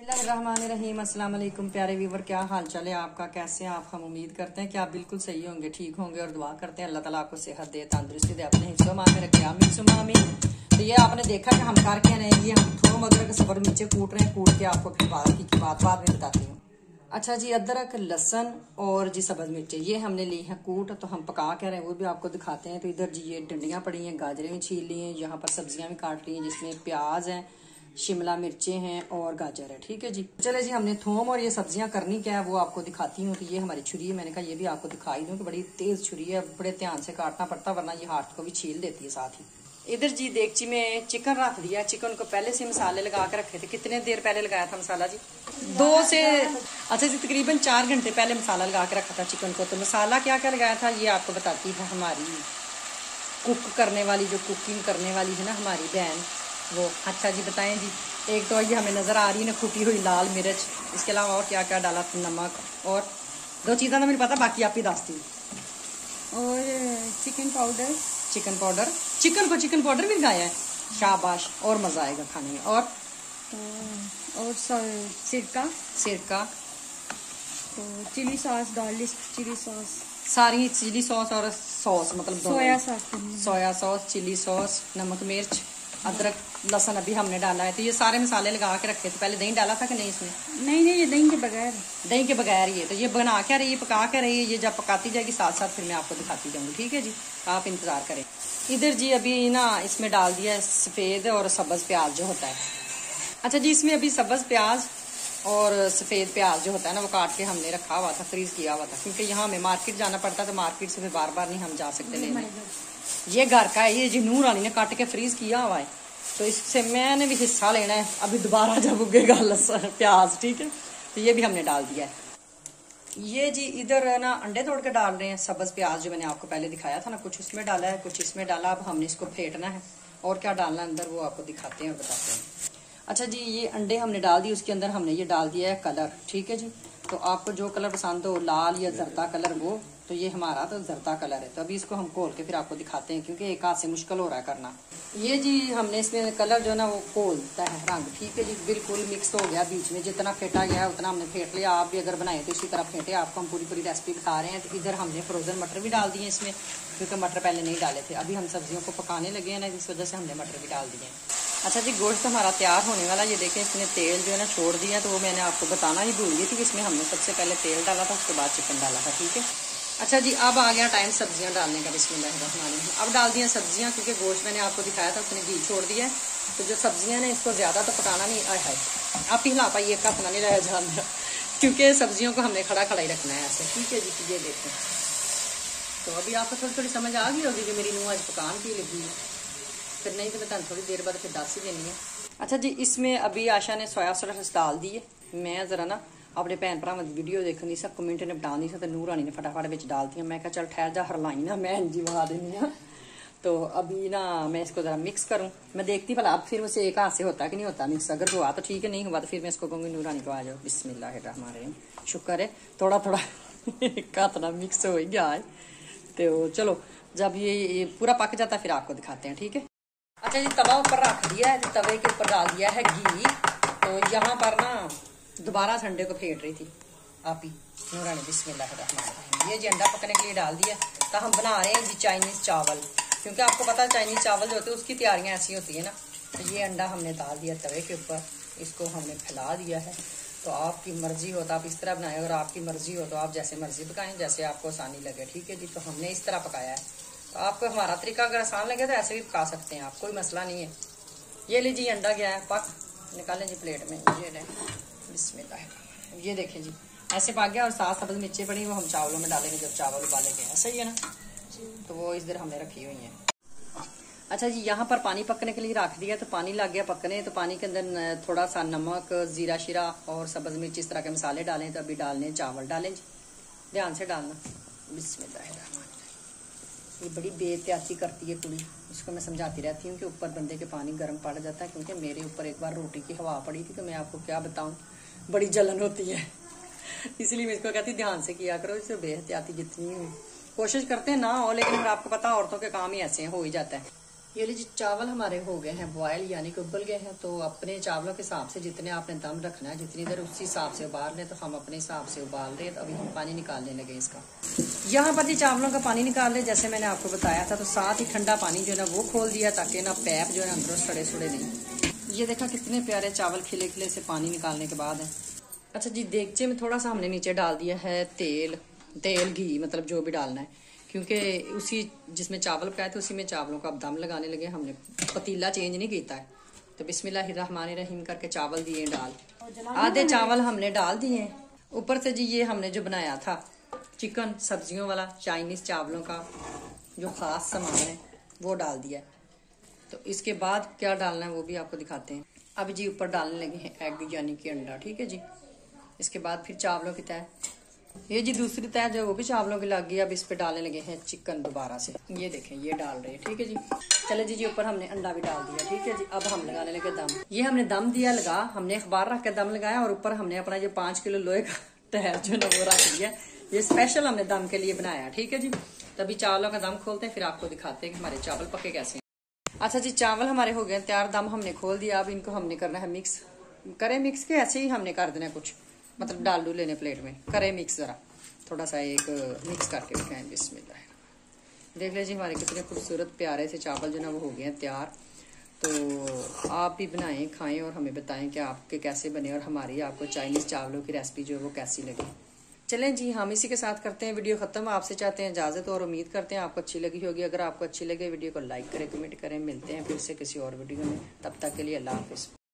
बिस्मिल्लाहिर्रहमानिर्रहीम। अस्सलाम वालेकुम प्यारे व्यूवर, क्या हाल चाल है आपका, कैसे हैं आप। हम उम्मीद करते हैं कि आप बिल्कुल सही होंगे, ठीक होंगे और दुआ करते हैं अल्लाह ताला आपको सेहत दे, तंदुरुस्ती दे, अपने हिस्सों में रखे। आमीन। तो ये आपने देखा कि हम करके रहे हैं, ये हम थोड़ा अदरक सबर नीचे कूट रहे हैं, कूट के आपको फिर बात बाद में बताती हूँ। अच्छा जी, अदरक, लहसन और जी सब्ज मिर्ची ये हमने ली है कूट, तो हम पका के रहे हैं वो भी आपको दिखाते हैं। तो इधर जी ये डंडियाँ पड़ी हैं, गाजरें भी छील ली हैं, यहाँ पर सब्जियां भी काट ली हैं जिसमें प्याज है, शिमला मिर्चें हैं और गाजर है। ठीक है जी, चले जी, हमने थोम और ये सब्जियां करनी क्या है वो आपको दिखाती हूँ। तो ये हमारी छुरी है, मैंने कहा ये भी आपको दिखाई दूँ कि बड़ी तेज छुरी है, बड़े ध्यान से काटना पड़ता वरना ये हाथ को भी छील देती है साथ ही। इधर जी देगची में चिकन रख दिया, चिकन को पहले से मसाले लगा के रखे थे। कितने देर पहले लगाया था मसाला जी? 2 से अच्छा जी तकरीबन 4 घंटे पहले मसाला लगा के रखा था चिकन को। तो मसाला क्या क्या लगाया था ये आपको बताती है हमारी कुक करने वाली, जो कुकिंग करने वाली है ना हमारी बहन, वो। अच्छा जी बताएं जी। एक तो ये हमें नज़र आ रही है ना कुटी हुई लाल मिर्च, इसके अलावा और क्या क्या डाला? नमक और 2 चीज़ें तो मुझे पता, बाकी आप ही दसती। और चिकन पाउडर चिकन को चिकन पाउडर भी लगाया है, शाबाश, और मज़ा आएगा खाने में। और सिरका तो chilli sauce, garlic chilli sauce, सारी चिली सॉस और सॉस मतलब सोया सॉस, चिली सॉस, नमक मिर्च, अदरक लहसुन अभी हमने डाला है। तो ये सारे मसाले लगा के रखे थे। पहले दही डाला था कि नहीं इसमें? नहीं, ये दही के बगैर ये तो ये बना के रही है, पका के रही है। ये जब पकाती जाएगी साथ साथ फिर मैं आपको दिखाती जाऊंगी। ठीक है जी, आप इंतजार करें। इधर जी अभी ना इसमें डाल दिया है सफ़ेद और सब्ज प्याज जो होता है। अच्छा जी, इसमें अभी सब्ज प्याज और सफ़ेद प्याज जो होता है ना वो काट के हमने रखा हुआ था, फ्रीज किया हुआ था, क्योंकि यहाँ हमें मार्केट जाना पड़ता है। तो मार्केट से फिर बार बार नहीं हम जा सकते लेने। ये घर का है, ये जी नूर रानी ने काट के फ्रीज किया हुआ है, तो इससे मैंने भी हिस्सा लेना है अभी दोबारा जब उगेगा लहसुन प्याज। ठीक है, तो ये भी हमने डाल दिया है। ये जी इधर है ना अंडे तोड़ के डाल रहे हैं। सब्ज प्याज जो मैंने आपको पहले दिखाया था ना, कुछ उसमें डाला है, कुछ इसमें डाला। अब हमने इसको फेंटना है और क्या डालना है अंदर वो आपको दिखाते हैं और बताते हैं। अच्छा जी, ये अंडे हमने डाल दिए, उसके अंदर हमने ये डाल दिया है कलर। ठीक है जी, तो आपको जो कलर पसंद हो, लाल या जर्दा कलर, वो तो ये हमारा तो जर्दा कलर है। तो अभी इसको हम घोल के फिर आपको दिखाते हैं, क्योंकि एक हाथ से मुश्किल हो रहा है करना। ये जी हमने इसमें कलर जो है ना वो घोलता है रंग। ठीक है जी, बिल्कुल मिक्स हो गया, बीच में जितना फेंटा गया उतना हमने फेंट लिया। आप भी अगर बनाए तो इसी तरह फेंटे। आपको हम पूरी रेसिपी बता रहे हैं। तो इधर हमने फ्रोजन मटर भी डाल दिए इसमें, क्योंकि मटर पहले नहीं डाले थे। अभी हम सब्जियों को पकाने लगे हैं ना, इस वजह से हमने मटर भी डाल दिए हैं। अच्छा जी, गोश्त हमारा तैयार होने वाला। ये देखें इसने तेल जो है ना छोड़ दिया, तो वो मैंने आपको बताना ही भूल गई थी कि इसमें हमने सबसे पहले तेल डाला था, उसके बाद चिकन डाला था। ठीक है, अच्छा जी, अब आ गया टाइम सब्जियां डालने का। बिस्मिल्लाहिर्रहमानिर्रहीम। अब डाल दिया सब्जियां, क्योंकि गोश्त मैंने आपको दिखाया था उसने घी छोड़ दिया है। तो जो सब्जियां ने इसको ज़्यादा तो पकाना नहीं है, आप ही हिला पाइए, एक हाथ नहीं रहा जान, क्योंकि सब्जियों को हमने खड़ा खड़ा ही रखना है ऐसे। ठीक है जी, ये देखें। तो अभी आपको थोड़ी थोड़ी समझ आ गई होगी कि मेरी नूंह आज पकान की लगी है, फिर नहीं तो मैं थोड़ी देर बाद फिर दस ही देनी है। अच्छा जी, इसमें अभी आशा ने सोया सॉस डाल दी है। मैं जरा ना अपने भैन भरावां की वीडियो देखनी सा, कमेंट ने बता दी सा, तो नूर रानी ने फटाफट में डाल दिया। मैं कहा चल ठहर जा, हरलाई ना, मैं जी बहा देनी हाँ। तो अभी ना मैं इसको ज़रा मिक्स करूँ, मैं देखती भला अब फिर मुझसे एक हाथ से होता कि नहीं होता मिक्स। अगर हुआ तो ठीक है, नहीं हुआ तो फिर मैं इसको कहूँगी नूर रानी को आ जाओ। बिस्मिल्लाहिर्रहमानिर्रहीम। शुक्र है थोड़ा थोड़ा एक हाथ ना मिक्स हो गया है। तो चलो जब ये पूरा पक जाता फिर आपको दिखाते हैं। ठीक है। अच्छा जी, तवा ऊपर रख दिया है, तवे के ऊपर डाल दिया है घी। तो यहाँ पर ना दोबारा से अंडे को फेंट रही थी आप ही नूरानी। बिस्मिल्लाहिर्रहमानिर्रहीम। ये जी अंडा पकने के लिए डाल दिया। तो हम बना रहे हैं जी चाइनीज़ चावल, क्योंकि आपको पता है चाइनीज़ चावल जो होते हैं उसकी तैयारियाँ ऐसी होती है ना। तो ये अंडा हमने डाल दिया तवे के ऊपर, इसको हमने फैला दिया है। तो आपकी मर्जी हो तो आप इस तरह बनाएं, अगर आपकी मर्जी हो तो आप जैसे मर्जी पकाएं, जैसे आपको आसानी लगे। ठीक है जी, तो हमने इस तरह पकाया है। तो आपको हमारा तरीका अगर आसान लगे तो ऐसे भी पका सकते हैं आप, कोई मसला नहीं है। ये लीजिए अंडा गया है पक, निकालें जी प्लेट में। ये लें, बिस्मिल्लाह। ये देखें जी ऐसे पक गया, और साथ सब्ज मिर्चें पड़ी वो हम चावलों में डालेंगे जब चावल उबालेंगे। ऐसा ही है ना, तो वो इधर हमने रखी हुई है। अच्छा जी, यहाँ पर पानी पकने के लिए रख दिया। तो पानी लग गया पकने। तो पानी के अंदर थोड़ा सा नमक, जीरा शीरा और सब्ज मिर्च इस तरह के मसाले डालें। तो अभी डालने चावल डालें जी, ध्यान से डालना। बिस्मिल्लाह। ये बड़ी बेहतियाती करती है कुड़ी, इसको मैं समझाती रहती हूँ कि ऊपर बंदे के पानी गर्म पड़ जाता है, क्योंकि मेरे ऊपर एक बार रोटी की हवा पड़ी थी, तो मैं आपको क्या बताऊँ, बड़ी जलन होती है। इसलिए मैं इसको कहती ध्यान से किया करो। इससे बेहतियाती जितनी कोशिश करते हैं ना हो, लेकिन अगर आपको पता औरतों के काम ही ऐसे हैं, हो ही जाता है। ये लीजिए चावल हमारे हो गए हैं बॉयल, यानी कि उबल गए हैं। तो अपने चावलों के हिसाब से जितने आपने दम रखना है, जितनी देर उसी हिसाब से उबाल लें। तो हम अपने हिसाब से उबाल रहे हैं। तो अभी हम पानी निकालने लगे इसका। यहाँ पर जी चावलों का पानी निकाल ले, जैसे मैंने आपको बताया था। तो साथ ही ठंडा पानी जो है ना वो खोल दिया, ताकि ना पैप जो है ना अंदरों सड़े सुड़े नहीं। ये देखा कितने प्यारे चावल खिले खिले से पानी निकालने के बाद है। अच्छा जी, देगचे में थोड़ा सा हमने नीचे डाल दिया है तेल घी, मतलब जो भी डालना है, क्योंकि उसी जिसमें चावल पकाए थे उसी में चावलों का अब दम लगाने लगे। हमने पतीला चेंज नहीं किया है। तो बिस्मिल्लाहिर्रहमानिर्रहीम करके चावल दिए डाल। आधे चावल हमने डाल दिए। ऊपर से जी ये हमने जो बनाया था चिकन सब्जियों वाला चाइनीज चावलों का जो खास सामान है वो डाल दिया। तो इसके बाद क्या डालना है वो भी आपको दिखाते हैं। अब जी ऊपर डालने लगे हैं एग, यानी कि अंडा। ठीक है जी। इसके बाद फिर चावलों की तय, ये जी दूसरी तय जो वो भी चावलों की लग गई। अब इस पे डालने लगे हैं चिकन दोबारा से। ये देखें ये डाल रहे हैं। ठीक है जी। चले जी ऊपर हमने अंडा भी डाल दिया। ठीक है जी। अब हम लगाने लगे दम। ये हमने दम दिया लगा, हमने अखबार रख के दम लगाया और ऊपर हमने अपना जो 5 किलो लोहे का टहर जो ना वो रख दिया। ये स्पेशल हमने दम के लिए बनाया। ठीक है जी। तभी चावलों का दम खोलते हैं, फिर आपको दिखाते हैं कि हमारे चावल पके कैसे हैं। अच्छा जी, चावल हमारे हो गए तैयार, दम हमने खोल दिया। अब इनको हमने करना है मिक्स। करें मिक्स के ऐसे ही हमने कर देना कुछ, मतलब डाल डू लेने प्लेट में। करें मिक्स जरा थोड़ा सा एक मिक्स करके दिखाएं। बिस्मिल्लाह। देख लीजिए हमारे कितने खूबसूरत प्यारे से चावल जो ना वो हो गए हैं तैयार। तो आप भी बनाएं, खाएं और हमें बताएं कि आपके कैसे बने और हमारी आपको चाइनीज चावलों की रेसिपी जो है वो कैसी लगी। चलें जी, हम इसी के साथ करते हैं वीडियो खत्म। आपसे चाहते हैं इजाजत और उम्मीद करते हैं आपको अच्छी लगी होगी। अगर आपको अच्छी लगे वीडियो को लाइक करें, कमेंट करें। मिलते हैं फिर से किसी और वीडियो में, तब तक के लिए अल्लाह हाफिज़।